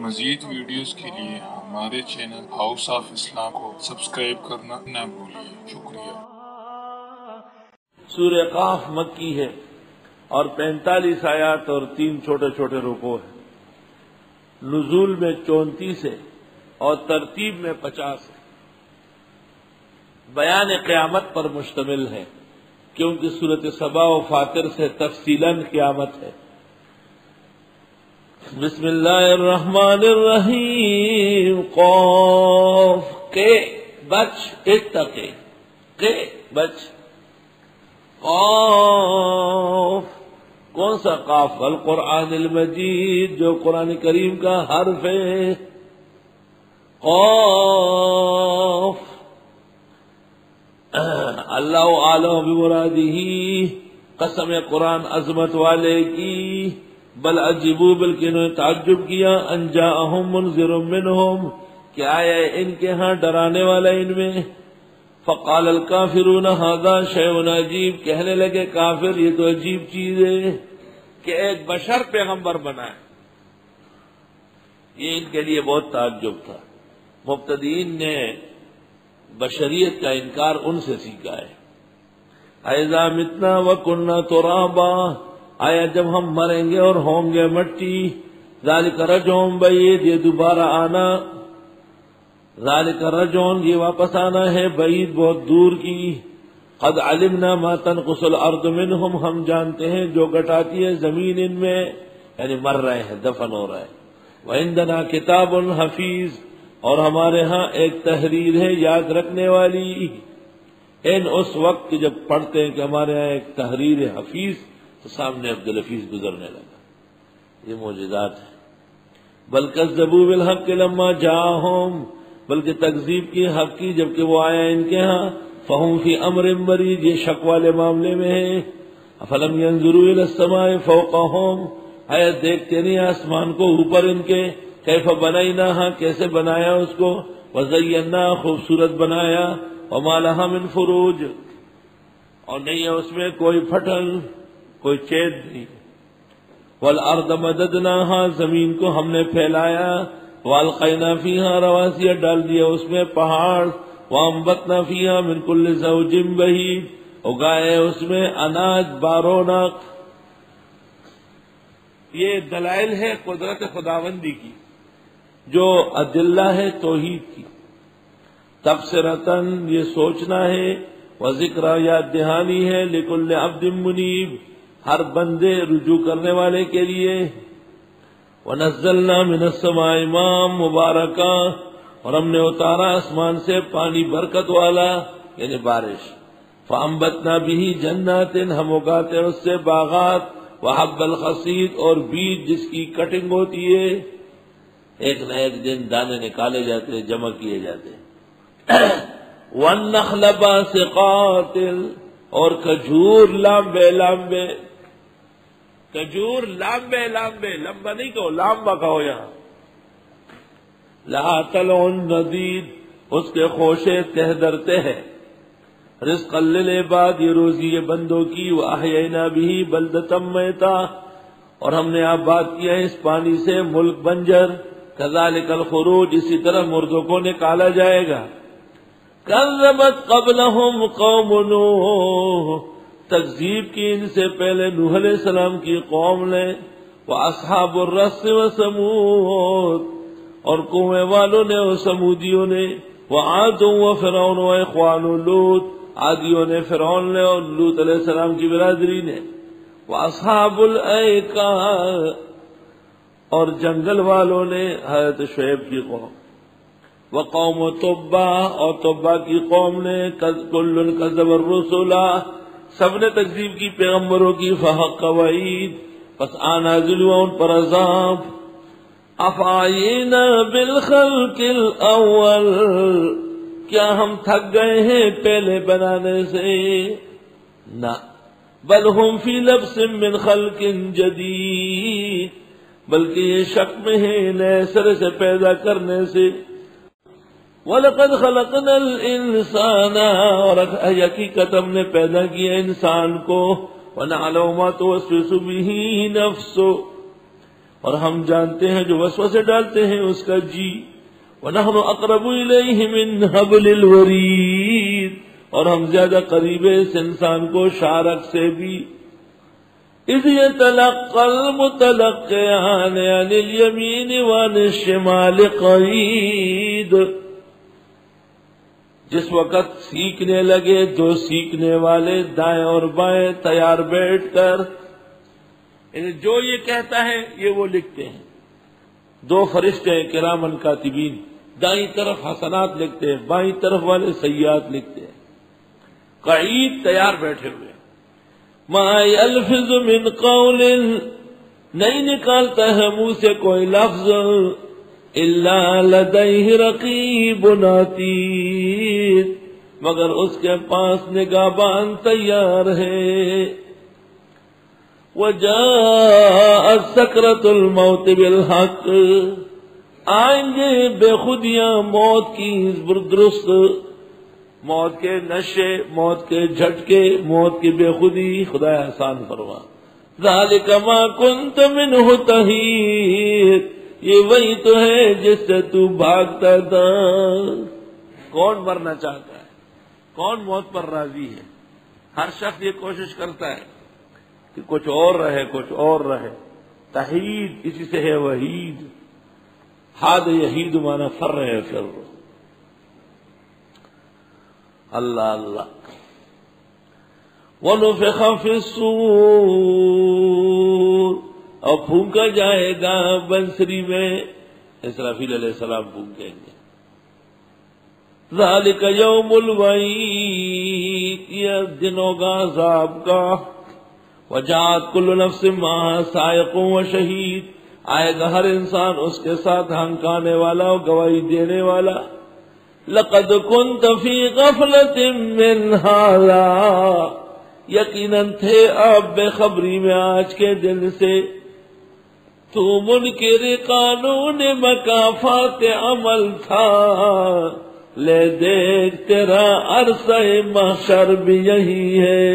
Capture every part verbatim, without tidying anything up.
مزید ویڈیوز کے لیے ہمارے چینل ہاؤس آف اسلام کو سبسکرئیب کرنا نہ بھولیے۔ شکریہ۔ سورہ قاف مکی ہے اور پینتالیس آیات اور تین چھوٹے چھوٹے رکوع ہیں۔ نزول میں چونتیس ہے اور ترتیب میں پچاس ہے۔ بیان قیامت پر مشتمل ہے کیونکہ سورۃ سبا و فاطر سے تفصیلاً قیامت ہے۔ بسم اللہ الرحمن الرحیم۔ قاف کے بچ اتقے کے بچ قاف کون سا قاف؟ القرآن المجید جو قرآن کریم کا حرف ہے۔ قاف اللہ عالم بمرادہ، قسم قرآن عظمت والے کی۔ بل عجبوا بلکہ انہوں نے تعجب کیا، ان جاءہم منذر منہم کہ آیا ان کے ہاں ڈرانے والا ان میں۔ فقال الکافرون ھذا شیء عجیب، کہنے لگے کافر یہ تو عجیب چیز ہے کہ ایک بشر پیغمبر بنا ہے۔ یہ ان کے لیے بہت تعجب تھا۔ مبتدئین نے بشریت کا انکار ان سے سیکھا ہے۔ اذا متنا وکنا ترابا، آیا جب ہم مریں گے اور ہوں گے مٹی۔ ذالک رجعٌ بعید، یہ دوبارہ آنا۔ ذالک رجعٌ، یہ واپس آنا ہے، بعید بہت دور کی۔ قد علمنا ما تنقص الارض منہم، ہم جانتے ہیں جو گٹاتی ہے زمین ان میں، یعنی مر رہے ہیں، دفن ہو رہا ہے۔ وعندنا کتاب حفیظ، اور ہمارے ہاں ایک تحریر ہے یاد رکھنے والی۔ ان اس وقت جب پڑھتے ہیں کہ ہمارے ہاں ایک تحریر حفیظ، تو سامنے عبدالحفیظ گزرنے لگا۔ یہ معجزات ہے۔ بل کذبوا بالحق لما جاءہم، بلکہ تکذیب کی حق کی جبکہ وہ آیا ان کے ہاں۔ فہم فی امر مریج، یہ شک والے معاملے میں ہے۔ افلم ینظروا الی السماء فوقہم، آیا دیکھتے نہیں آسمان کو اوپر ان کے۔ کیف بنیناہا، کیسے بنایا اس کو۔ وزیناہا، خوبصورت بنایا۔ وما لہا من فروج، اور نہیں ہے اس میں کوئی پھٹل، کوئی چید نہیں۔ والارض مددناہا، زمین کو ہم نے پھیلایا۔ والقینا فیہا رواسیا، ڈال دیا اس میں پہاڑ۔ وانبتنا فیہا من کل زوج بہیج، اگائے اس میں اناج بارونق۔ یہ دلائل ہے قدرت خداوندی کی، جو ادلہ ہے توحید کی۔ تبصرتاً، یہ سوچنا ہے، وذکرى، یاد دہانی ہے، لکل عبد منیب، ہر بندے رجوع کرنے والے کے لیے۔ وَنَزَّلْنَا مِنَ السَّمَاءِ مَاءً مُبَارَكًا، اور ہم نے اتارا آسمان سے پانی برکت والا، یعنی بارش۔ فَأَنبَتْنَا بِهِ جَنَّاتٍ، ہم اگاتے اس سے باغات۔ وَحَبَّ الْحَصِيدِ، اور بیج جس کی کٹنگ ہوتی ہے، ایک نہ ایک دن دانے نکالے جاتے، جمع کیے جاتے۔ وَالنَّخْلَ بَاسِقَاتٍ، اور کھجور لامبے لامبے، کھجور لامبے لامبے، لمبا نہیں کہو، لامبا کہو یہاں۔ لہا طلع نضید، اس کے خوشے تہ درتے ہیں۔ رزقا للعباد، یہ روزی یہ بندوں کی۔ وَأَحْيَيْنَا بِهِ بَلْدَةً مَيْتًا، اور ہم نے آباد کیا اس پانی سے ملک بنجر۔ كَذَلِكَ الْخُرُوجُ، اسی طرح مردوں کو نکالا جائے گا۔ كَذَّبَتْ قَبْلَهُمْ قَوْمُ نُوحٍ، تکذیب کی ان سے پہلے نوح علیہ السلام کی قوم نے۔ وَأَصْحَابُ الرَّسِّ وَثَمُودَ، اور کنویں والوں نے اور سمودیوں نے۔ وَعَادٌ وَفِرْعَوْنُ وَإِخْوَانُ لُوط، عادیوں نے، فرعون نے اور لوط علیہ السلام کی برادری نے۔ وَأَصْحَابُ الْأَيْكَةِ، اور جنگل والوں نے، حضرت شعیب کی قوم۔ وقوم تبا، اور تبا کی قوم نے۔ کل کذب الرسل، سب نے تکذیب کی پیغمبروں کی۔ فحق وعید، پس آنازل ہوا ان پر عذاب۔ افعینا بالخلق الاول، کیا ہم تھک گئے ہیں پہلے بنانے سے؟ نہ، بل ہم فی لبس من خلق جدید، بلکہ یہ شک میں ہے نئے سر سے پیدا کرنے سے۔ وَلَقَدْ خَلَقْنَا الْإِنسَانَ، اور حقیقت ہم نے پیدا کیا انسان کو۔ وَنَعْلَمُ مَا تُوَسْوِسُ بِهِ نَفْسُهُ، اور ہم جانتے ہیں جو وسوسے ڈالتے ہیں اس کا جی. وَنَحْنُ أَقْرَبُ إِلَيْهِ مِنْ حَبْلِ الْوَرِيدِ، اور ہم زیادہ قریب ہیں اس انسان کو شارک سے بھی. اِذْ يَتَلَقَّى الْمُتَلَقِّيَانِ عَنِ الْيَمِينِ وَعَنِ الشِّمَالِ قَعِيدٌ، جس وقت سیکھنے لگے دو سیکھنے والے دائیں اور بائیں تیار بیٹھ کر، یعنی جو یہ کہتا ہے یہ وہ لکھتے ہیں. دو فرشتے کرامن کاتبین دائیں طرف حسنات لکھتے ہیں، بائیں طرف والے سیئات لکھتے ہیں. قعید تیار بیٹھے ہوئے. ما یلفظ من قول، نہیں نکالتا ہے منہ سے کوئی لفظ، الا لدیہ رقیب عتید، مگر اس کے پاس نگہبان تیار ہے. وجاءت سکرۃ الموت بالحق، آئیں گے بے خودیاں موت کی درست، موت کے نشے، موت کے جھٹکے، موت کی بے خودی. خدا احسان فرما. ذالک ما کنت منہ تحید، یہ وہی تو ہے جس سے تو بھاگتا تھا. کون مرنا چاہتا ہے؟ کون موت پر راضی ہے؟ ہر شخص یہ کوشش کرتا ہے کہ کچھ اور رہے، کچھ اور رہے. تحید اسی سے ہے وحید. حاد یحید مانا فر رہے پھر. اللہ اللہ. وَنُفِخَ فِي الصُّورِ، اور پھونکا جائے گا بنسری میں. اسرافیل علیہ السلام پھونکیں گے. ذَلِكَ يَوْمُ الْوَعِيدِ، یہ دن ہوگا عذاب کا. وَجَاءَتْ كُلُّ نَفْسٍ مَعَهَا سَائِقٌ وَشَهِيدٌ، آئے گا ہر انسان اس کے ساتھ ہنکانے والا اور گواہی دینے والا. لَقَدْ كُنْتَ فِي غَفْلَةٍ مِّنْ هَٰذَا، یقیناً تھے آپ بے خبری میں آج کے دن سے. تو منکر قانون مکافات عمل تھا، لے دیکھ تیرا عرصہ محشر بھی یہی ہے.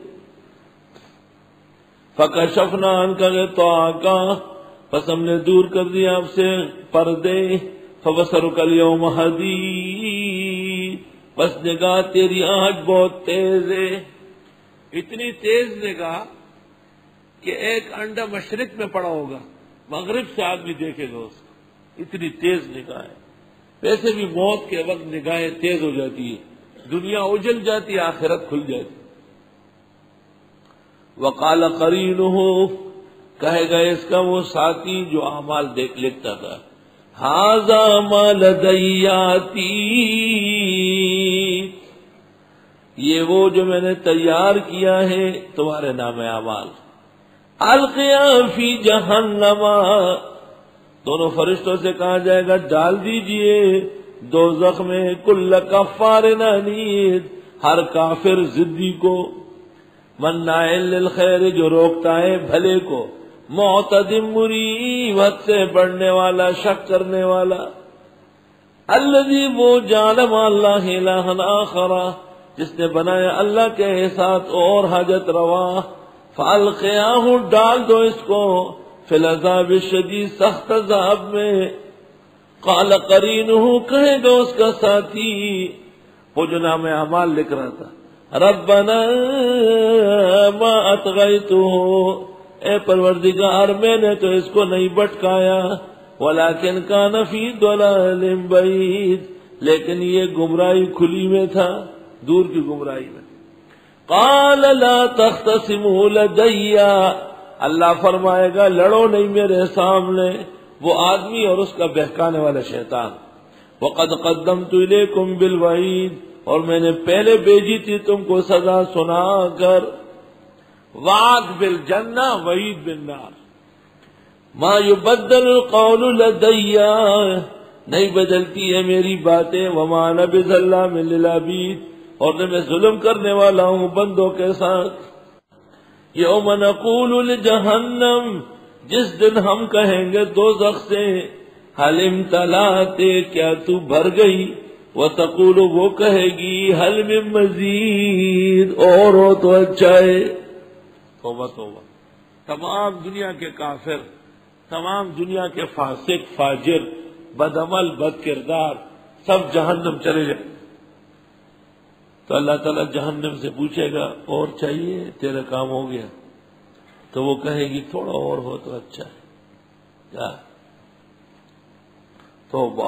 فَكَشَفْنَا عَنْكَ غِطَاءَكَ، پس ہم نے دور کر دیا آپ سے پردے. فَبَصَرُكَ الْيَوْمَ حَدِيدٌ، پس نگاہ تیری آج بہت تیز ہے. اتنی تیز نگاہ کہ ایک انڈا مشرق میں پڑا ہوگا، مغرب سے آدمی دیکھے گا اس کو. اتنی تیز نگاہ ہے. ویسے بھی موت کے وقت نگاہیں تیز ہو جاتی ہے، دنیا اجل جاتی، آخرت کھل جاتی. وقال قرینہ، کہے گا اس کا وہ ساتھی جو اعمال دیکھ لکھتا تھا، ھذا ما لدی عتید، یہ وہ جو میں نے تیار کیا ہے تمہارے نام اعمال. القیا فی جہنم، دونوں فرشتوں سے کہا جائے گا ڈال دیجئے دوزخ میں کل کفار عنید، ہر کافر ضدی کو. مناع للخیر، جو روکتا ہے بھلے کو. معتد مریب، حد سے بڑھنے والا، شک کرنے والا. الذی، وہ جعل مع اللہ الہا آخر، جس نے بنایا اللہ کے ساتھ اور حاجت روا. فالقیاہ، ڈال دو اس کو. فی العذاب الشدید، سخت عذاب میں. قال قرینہ، کہے گا اس کا ساتھی وہ جو نام اعمال لکھ رہا تھا، ربنا ما اطغیتہ، اے پروردگار میں نے تو اس کو نہیں بٹکایا، ولکن کان فی ضلال بعید، لیکن یہ گمراہی کھلی میں تھا، دور کی گمراہی میں. قال لا تختصموا لدی، اللہ فرمائے گا لڑو نہیں میرے سامنے. وہ آدمی اور اس کا بہکانے والا شیطان. وقد قدمت الیکم بالوعید، اور میں نے پہلے بھیجی تھی تم کو سزا سنا کر. وعد بالجنہ، وعید بالنار. ما یبدل القول لدی، نہیں بدلتی ہے میری باتیں. وما انا بظلام للعبید، اور نہ میں ظلم کرنے والا ہوں بندوں کے ساتھ. یوم نقول لجہنم، جس دن ہم کہیں گے دوزخ سے، حل امتلأت، کیا تو بھر گئی. وتقول، وہ کہے گی حل من مزید، اور ہو تو اچھا ہے. توبہ توبہ. تمام دنیا کے کافر، تمام دنیا کے فاسق فاجر بدعمل بد کردار سب جہنم چلے جائیں. تو اللہ تعالیٰ جہنم سے پوچھے گا اور چاہیے؟ تیرا کام ہو گیا؟ تو وہ کہے گی تھوڑا اور ہو تو اچھا ہے. کیا توبہ.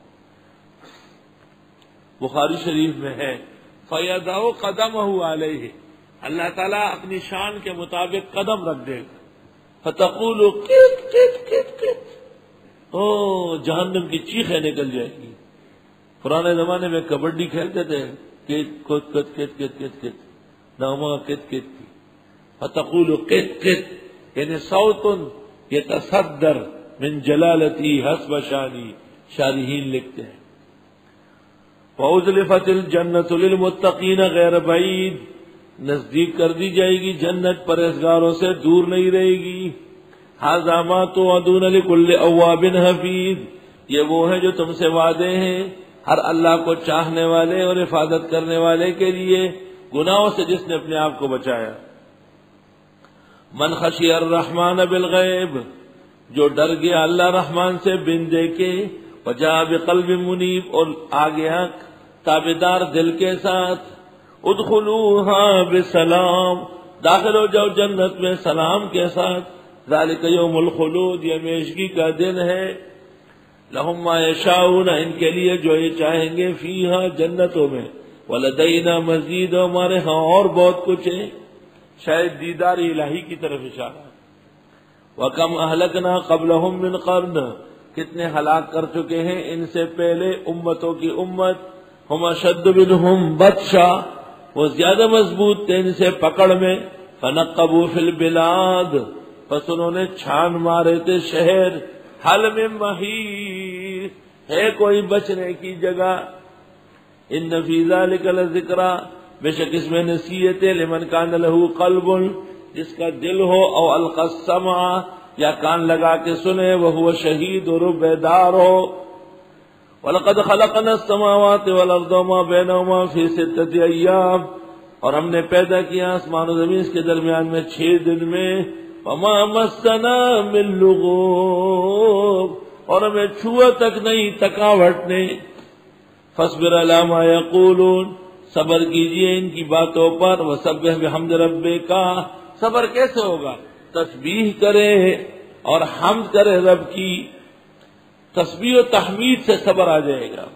بخاری شریف میں ہے فَيَدَعُ قَدَمَهُ عَلَيْهِ، اللہ تعالیٰ اپنی شان کے مطابق قدم رکھ دے گا. فَتَقُولُ قِت قِت قِت قِت، او جہنم کی چیخیں نکل جائے گی. پرانے زمانے میں کبڈی کھیلتے تھے، کت کت کت کت کت کت کت ناما کت کت کی. فَتَقُولُ قِت قِت یعنی صوت يتصدر من جلالتی حسب شانی. شارحین لکھتے ہیں وَأُزْلِفَتِ الْجَنَّةُ لِلْمُتَّقِينَ غیر بعید، نزدیک کر دی جائے گی جنت پرہیزگاروں سے دور نہیں رہے گی. هَذَا مَا تُوعَدُونَ لِكُلِّ أَوَّابٍ حَفِيظٍ، یہ وہ ہے جو تم سے وعدے ہیں ہر اللہ کو چاہنے والے اور حفاظت کرنے والے کے لیے گناہوں سے جس نے اپنے آپ کو بچایا. من خشی الرحمن بالغیب، جو ڈر گیا اللہ رحمان سے بن دیکھے. وجاء بقلب منیب، اور آگیا تابدار دل کے ساتھ. ادخلوها بسلام، داخل ہو جاؤ جنت میں سلام کے ساتھ. ذالک یوم الخلود، یہ ہمیشگی کا دن ہے. لہم ما یشاؤون، ان کے لیے جو یہ چاہیں گے. فیہا، جنتوں میں. ولدینا مزید، ہمارے ہاں اور بہت کچھ ہے. شاید دیدار الہی کی طرف اشارہ. وَكَمْ أَهْلَكْنَا قَبْلَهُمْ مِنْ قَرْنٍ، کتنے ہلاک کر چکے ہیں ان سے پہلے امتوں کی امت. ہم اشد منہم بطشا، وہ زیادہ مضبوط تھے ان سے پکڑ میں. فنقبوا فی البلاد، پس انہوں نے چھان مارے تھے شہر. حل من محیص، ہے کوئی بچنے کی جگہ. ان فی ذلک لذکریٰ، بے شک اس میں نصیحت ہے. لمن کان لہ قلب، جس کا دل ہو. او القی السمع، یا کان لگا کے سنے. وہو شہید، اور بیدار ہو. وَلَقَدْ خَلَقْنَا السَّمَاوَاتِ وَالْأَرْضَ وَمَا بَيْنَهُمَا فِي سِتَّةِ أَيَّامٍ، اور ہم نے پیدا کیا آسمان و زمین کے درمیان میں چھ دن میں. وَمَا مَسَّنَا مِن لُغُوبٍ، اور ہمیں چھوا تک نہیں تھکاوٹ نے. فَاصْبِرْ عَلَىٰ مَا يَقُولُونَ، صبر کیجئے ان کی باتوں پر. وَسَبِّحْ بِحَمْدِ رَبِّكَ، صبر کیسے ہوگا؟ تسبیح کرے اور حمد کرے رب کی. تسبیح و تحمید سے صبر آ جائے گا.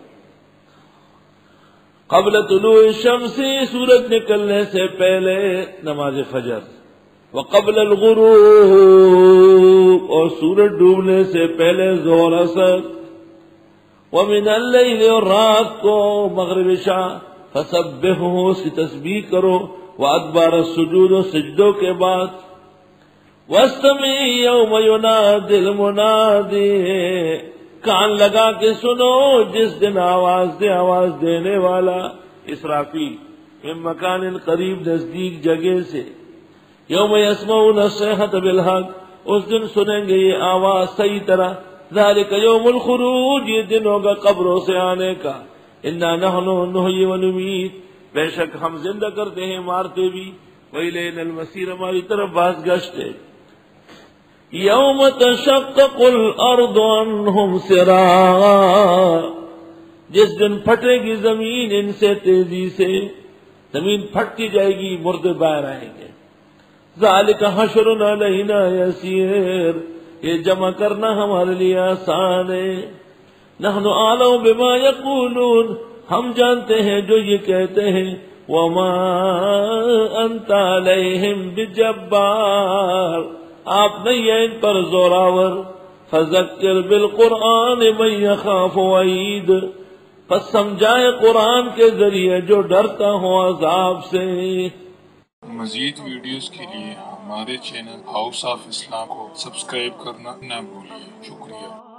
قبل طلوع الشمس، سورج نکلنے سے پہلے نماز فجر. وقبل الغروب، اور سورج ڈوبنے سے پہلے ظہر اثر. ومن اللیل، اور رات کو مغرب عشاء. فسبحہ، اس کی تسبیح کرو. وادبار السجود، سجدوں کے بعد. واستمع یوم ینادی المنادی، کان لگا کے سنو جس دن آواز دے آواز دینے والا. اسرافیل، من مکان قریب، نزدیک جگہ سے. یوم یسمعون الصیحۃ بالحق، اس دن سنیں گے یہ آواز صحیح طرح. ذالک یوم الخروج، یہ دن ہوگا قبروں سے آنے کا. انا نحن نحیی ونمیت، بے شک ہم زندہ کرتے ہیں مارتے بھی. وإلینا المصیر، ہماری طرف باز گشت ہے. یوم تشقق الارض عنہم سراعا، جس دن پھٹے گی زمین ان سے تیزی سے. زمین پھٹتی جائے گی، مردے باہر آئیں گے. ذالک حشر علینا یسیر، یہ جمع کرنا ہمارے لیے آسان ہے. نحن اعلم بما یقولون، ہم جانتے ہیں جو یہ کہتے ہیں. وما انت علیہم بجبار، آپ نہیں ہیں ان پر زوراور. فذکر بالقرآن من یخاف وعید، پس سمجھائے قرآن کے ذریعے جو ڈرتا ہو عذاب سے. مزید ویڈیوز کے لیے ہمارے چینل ہاؤس آف اسلام کو سبسکرائیب کرنا نہ بھولیے. شکریہ.